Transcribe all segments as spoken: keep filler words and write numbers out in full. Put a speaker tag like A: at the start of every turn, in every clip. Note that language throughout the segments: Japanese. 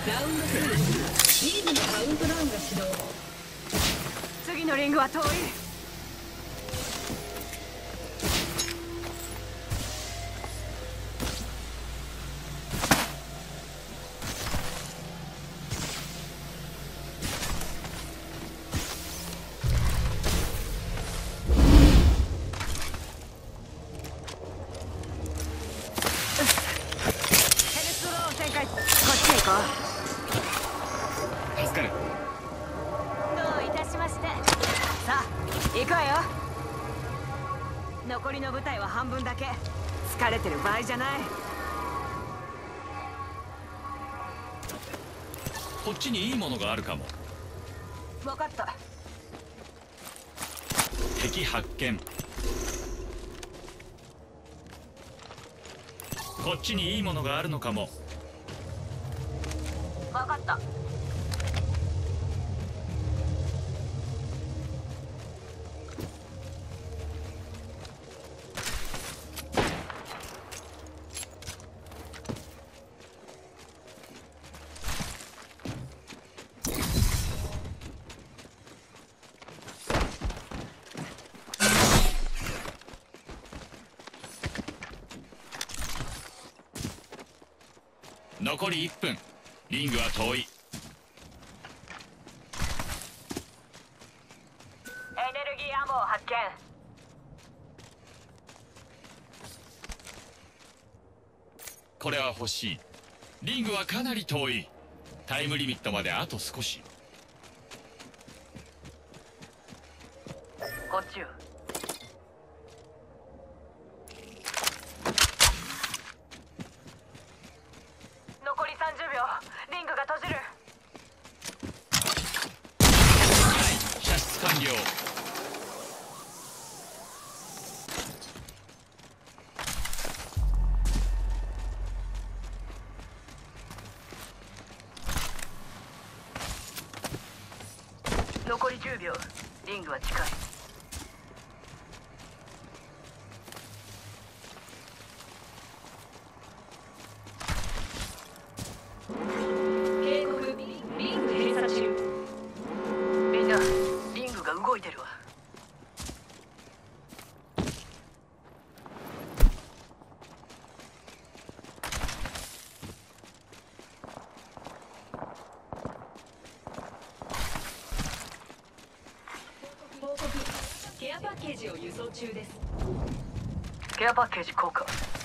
A: ラウンドスリー、リーグのカウントダウンが始動。
B: 次のリングは遠い。
C: 助かる。
B: どういたしまして。さあ行くわよ。残りの部隊は半分だけ。疲れてる場合じゃない。
C: こっちにいいものがあるかも。
B: 分かった。
C: 敵発見。こっちにいいものがあるのかも。
B: 分かった。
C: 残りいっぷん。リングは遠い。
B: エネルギーアンモを発見。
C: これは欲しい。リングはかなり遠い。タイムリミットまであと少し。
B: こっちよ。残りさんじゅうびょう。リングが閉じる。
C: はい、射出完了。
B: 残りじゅうびょう。リングは近い。
A: 警告、リング閉鎖中。
B: みんな、リングが動いてるわ。
A: 報告、ケアパッケージを輸送中です。
B: ケアパッケージ効果。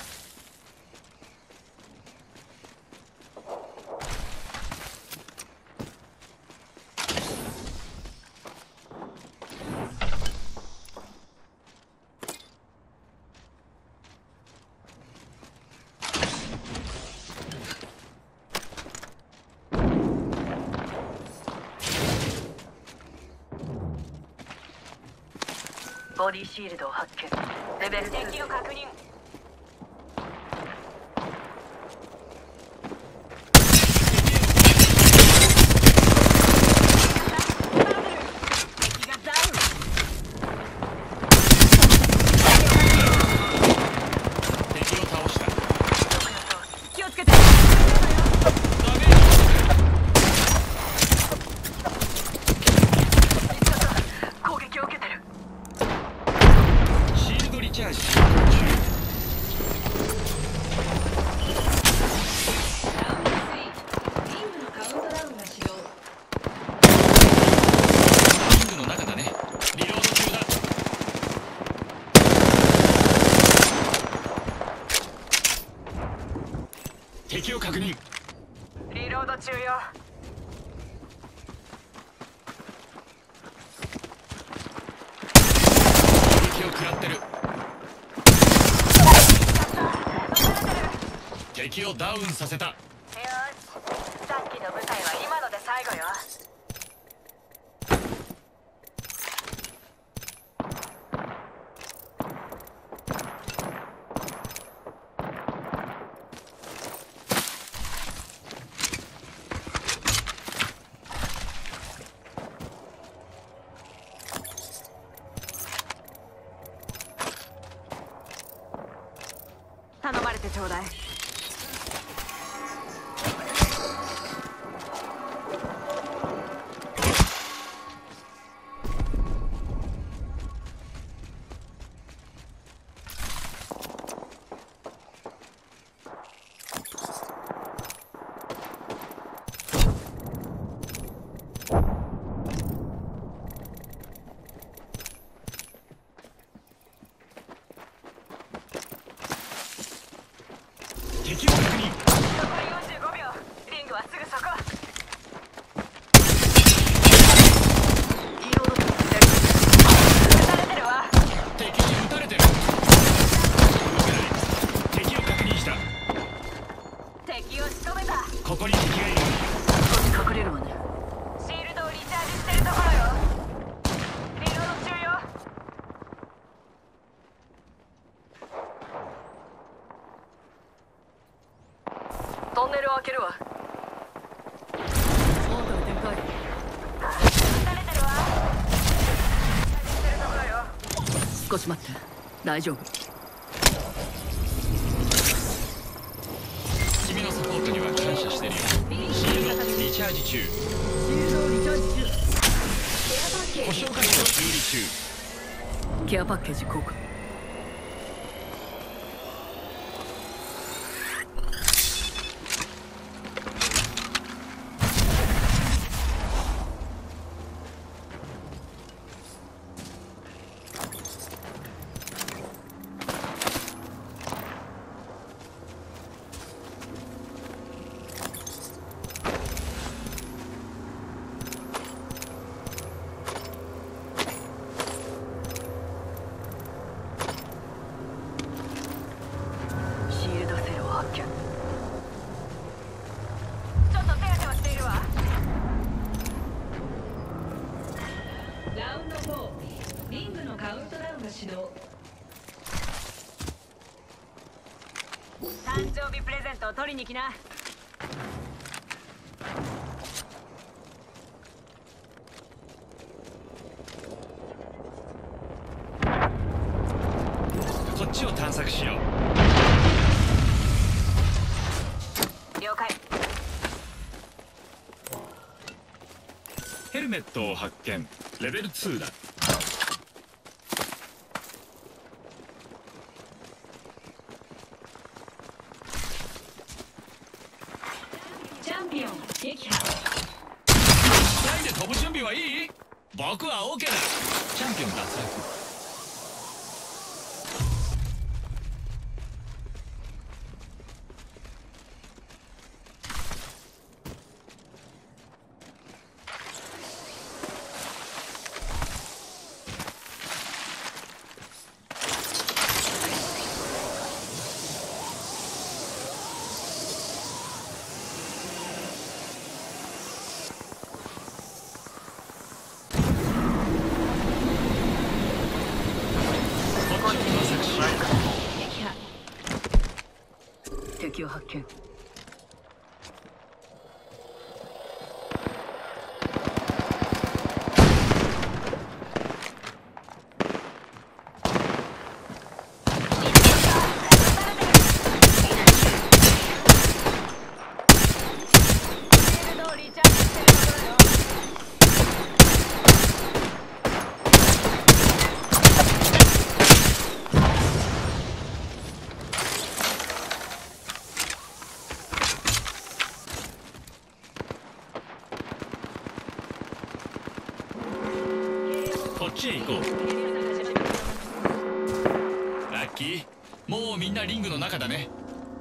B: ボディシールドを発見。レベルに。敵を確認。敵がダウン。
C: 敵を倒した。
B: 気をつけて。
C: ダメー
B: 攻撃を受けてる。
C: ジ。シールドリチャージ進行中。
A: ラウンドスリー、リングのカウントダウンが始動。
C: リングの中だね。リロード中だ。敵を確認。
B: リロード中よ。
C: 敵を食らってる。敵をダウンさせた。
B: よし、さっきの部隊は今ので最後よ。頼まれてちょうだい。 けるわ。モートの展開。撃たれてるわ。してるところよ。少し待って、大丈夫。
C: 君のサポートには感謝してるよ。シールドリチャージ中。
B: シールドリチャージ中。
C: 故障箇所修理中。
B: ケアパッケージ交換。
A: リングのカウントダウンが始動。
B: 誕生日プレゼントを取りに来な。
C: こっちを探索しよ
B: う。了解。
C: ヘルメットを発見。レベルツーだ。
A: チャンピオン撃破。
C: 一人で飛ぶ準備はいい？僕は OK だ。チャンピオン脱落。
B: 敵を発見。
C: こっちへ行こう。ラッキー、もうみんなリングの中だね。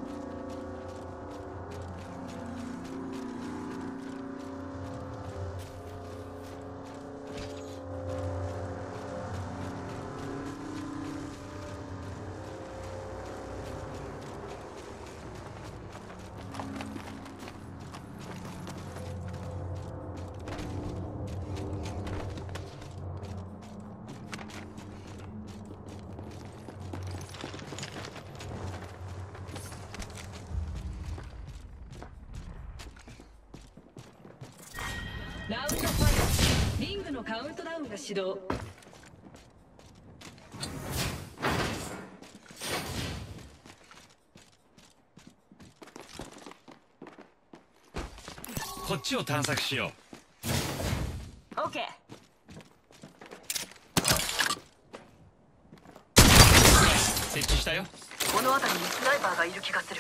A: ラウンドファイブ。リングのカウントダウンが始動。
C: こっちを探索しよ
B: う。オッケー。
C: 設置したよ。
B: この辺りにスナイパーがいる気がする。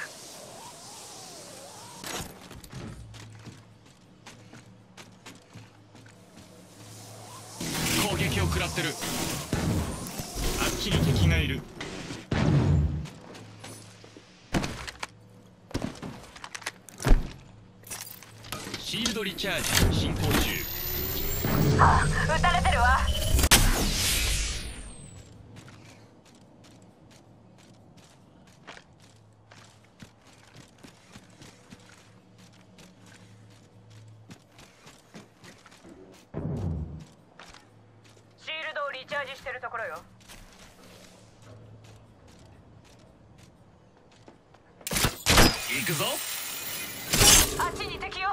C: 攻撃を食らってる。あっちに敵がいる。シールドリチャージ進行中。
B: ああ、撃たれてるわ。シールドをリチャージしてるところよ。
C: 行くぞ。
B: あっちに敵よ。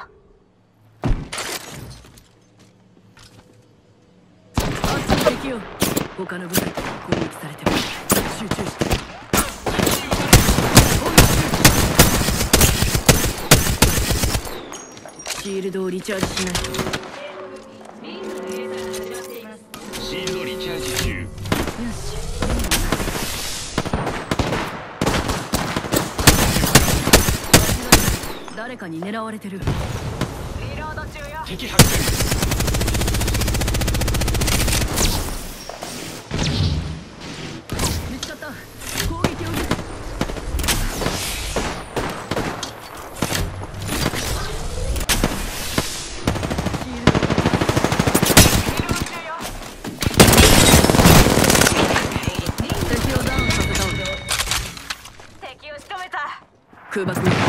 B: あっちに敵よ。他の部隊から攻撃されても集中して。シールドをリチャージしないと。
A: リングのレーザーが始まっています。
C: シールドリチャージ中。
B: よし。誰かに狙われてる。リロード中よ。
C: 敵発見。
B: 見つかった。攻撃を受けて。敵をダウンさせた。敵を仕留めた。空爆に。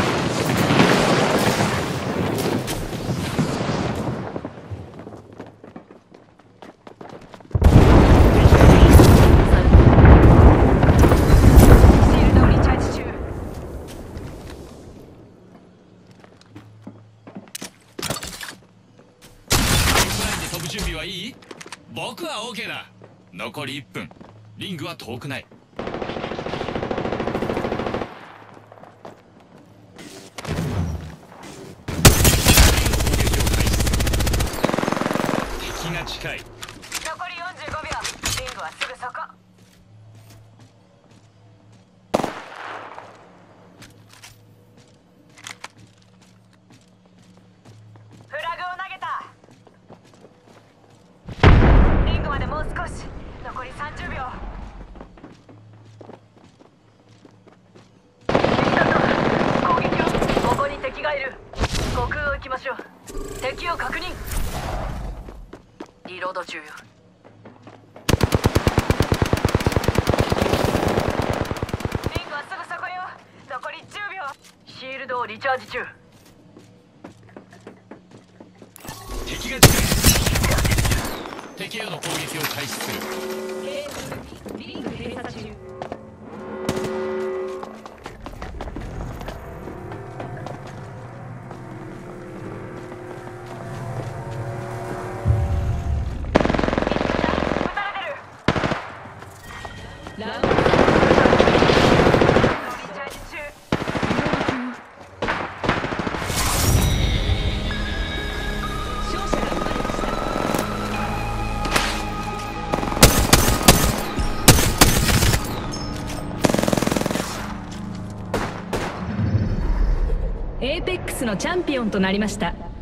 C: 準備はいい？僕は OK だ。残りいっぷん。リングは遠くない。敵が近い。
B: 残りよんじゅうごびょう。リングはすぐそこ。フラグを投げた。リングまでもう少し。残りさんじゅうびょう。敵だと攻撃を。ここに敵がいる。虚空を行きましょう。敵を確認。リロード中よ。リングはすぐそこよ。残りじゅうびょう。シールドをリチャージ中。
C: 敵が近い。敵への攻撃を開始する。
A: リング閉鎖中。ラウンドリチャージ中。勝者が生まれました。エーペックスのチャンピオンとなりました。